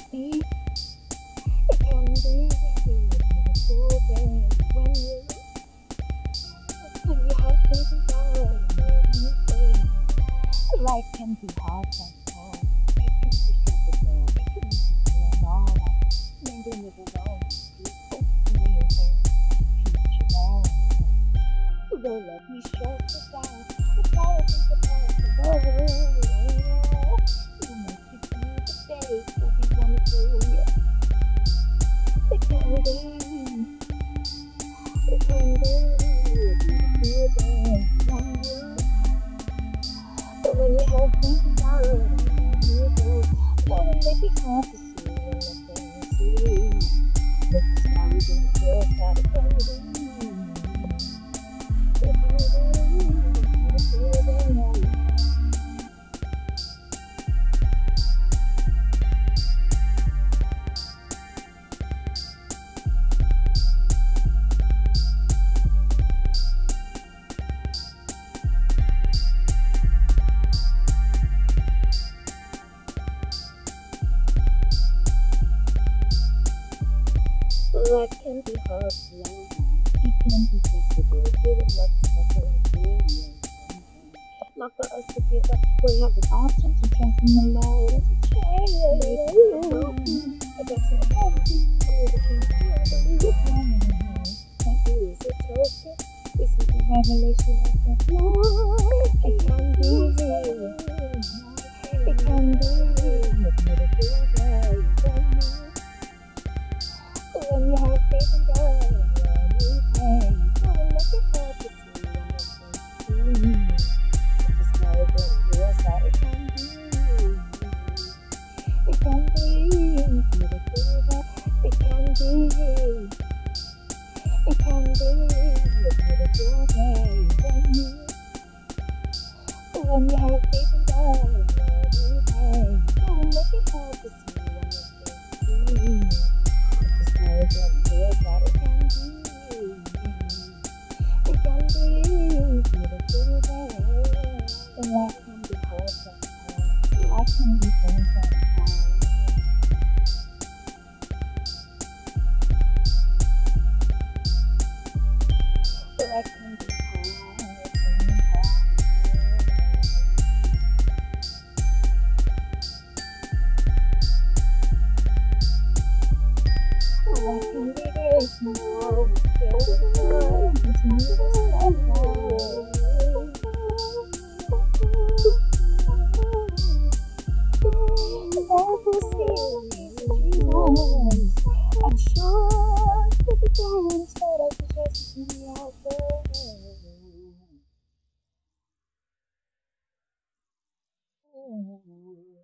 be, it can be a beautiful day when you have faith in God and everything. Life can be hard sometimes. It can be stressful. It can be feeling alright. Maybe never know. Hopefully you can future man. Don't let me stress it out. It's all I think about the world. You make it through the day. Will be wonderful, yeah. It can be. It can be a beautiful day when you. But when you have things in mind, you go, no, it may be hard to see when nothing you see. Look the stars in the girls how it can be. It can be a beautiful day. Life can be hard to learn. It can be flexible. Giving luck to nothing is really. Not for us to give up. We have an option to trust in the Lord. It's a change. I guess it's everything. I believe it's wrong. Thank you is a token. This is the revelation of the Lord. It can be. It can be a beautiful day. When you have faith in God and everything, don't make it hard to see when you can see. If the stars on your side, it can be a beautiful day. It can be a beautiful day when you have faith in God and everything, don't make it hard to see when you can see. It can be a beautiful day. Life can be hard sometimes. Life can be fun sometimes. Life can be hard sometimes. Life can be very small. I'm sure that the dance that I suggest to me out there.